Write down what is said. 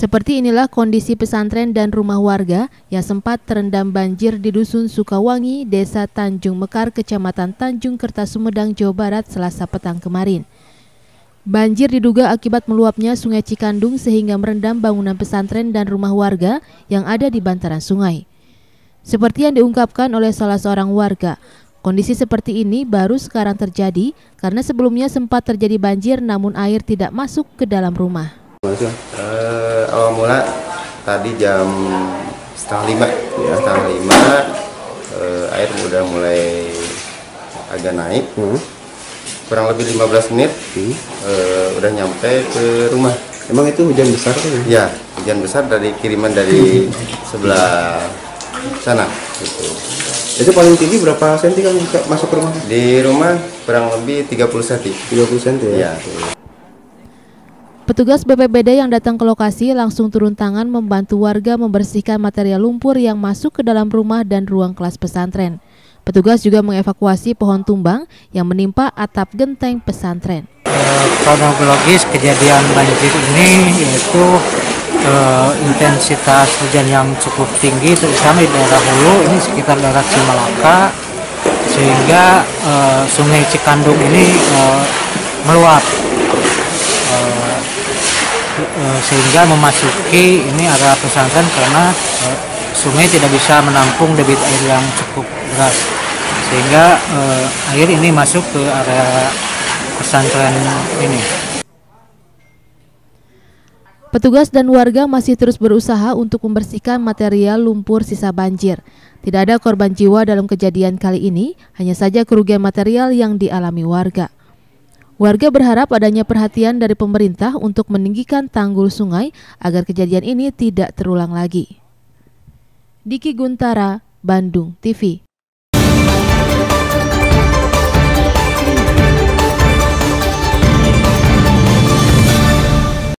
Seperti inilah kondisi pesantren dan rumah warga yang sempat terendam banjir di Dusun Sukawangi, Desa Tanjung Mekar, Kecamatan Tanjung Kertas, Sumedang, Jawa Barat, Selasa petang kemarin. Banjir diduga akibat meluapnya Sungai Cikandung sehingga merendam bangunan pesantren dan rumah warga yang ada di bantaran sungai. Seperti yang diungkapkan oleh salah seorang warga, kondisi seperti ini baru sekarang terjadi karena sebelumnya sempat terjadi banjir namun air tidak masuk ke dalam rumah. Awal mula tadi jam setengah 5 ya, air udah mulai agak naik, kurang lebih 15 menit udah nyampe ke rumah. Emang itu hujan besar kan? Ya, hujan besar dari kiriman dari sebelah sana gitu. Itu paling tinggi berapa senti kan masuk ke rumah? Di rumah kurang lebih 30 senti. 30 senti ya? Petugas BPBD yang datang ke lokasi langsung turun tangan membantu warga membersihkan material lumpur yang masuk ke dalam rumah dan ruang kelas pesantren. Petugas juga mengevakuasi pohon tumbang yang menimpa atap genteng pesantren. Kronologis kejadian banjir ini yaitu intensitas hujan yang cukup tinggi terutama di daerah hulu, ini sekitar daerah Cimalaka, sehingga Sungai Cikandung ini meluap. Sehingga memasuki ini area pesantren karena sungai tidak bisa menampung debit air yang cukup deras, sehingga air ini masuk ke area pesantren ini. Petugas dan warga masih terus berusaha untuk membersihkan material lumpur sisa banjir. Tidak ada korban jiwa dalam kejadian kali ini, hanya saja kerugian material yang dialami warga. Warga berharap adanya perhatian dari pemerintah untuk meninggikan tanggul sungai agar kejadian ini tidak terulang lagi. Diki Guntara, Bandung TV.